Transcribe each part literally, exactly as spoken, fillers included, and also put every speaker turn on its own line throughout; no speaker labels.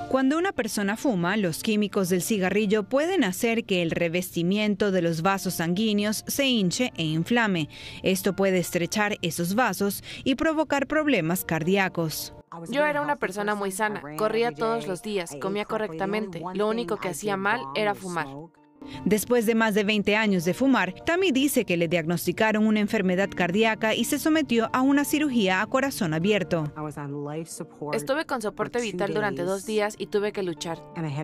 Cuando una persona fuma, los químicos del cigarrillo pueden hacer que el revestimiento de los vasos sanguíneos se hinche e inflame. Esto puede estrechar esos vasos y provocar problemas cardíacos.
Yo era una persona muy sana, corría todos los días, comía correctamente. Lo único que hacía mal era fumar.
Después de más de veinte años de fumar, Tammy dice que le diagnosticaron una enfermedad cardíaca y se sometió a una cirugía a corazón abierto.
Estuve con soporte vital durante dos días y tuve que luchar.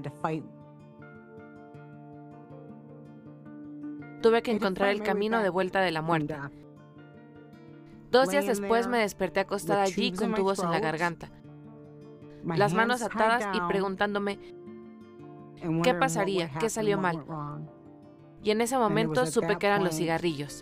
Tuve que encontrar el camino de vuelta de la muerte. Dos días después me desperté acostada allí con tubos en la garganta, las manos atadas y preguntándome ¿qué pasaría? ¿Qué salió mal? Y en ese momento supe que eran los cigarrillos.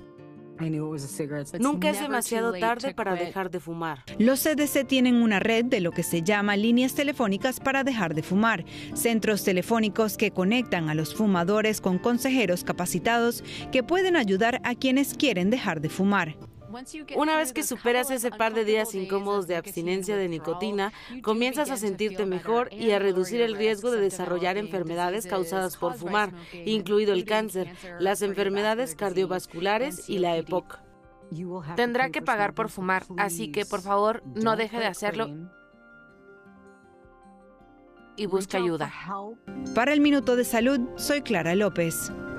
Nunca es demasiado tarde para dejar de fumar.
Los C D C tienen una red de lo que se llama líneas telefónicas para dejar de fumar, centros telefónicos que conectan a los fumadores con consejeros capacitados que pueden ayudar a quienes quieren dejar de fumar.
Una vez que superas ese par de días incómodos de abstinencia de nicotina, comienzas a sentirte mejor y a reducir el riesgo de desarrollar enfermedades causadas por fumar, incluido el cáncer, las enfermedades cardiovasculares y la E P O C.
Tendrá que pagar por fumar, así que por favor no deje de hacerlo y busque ayuda.
Para el Minuto de Salud, soy Clara López.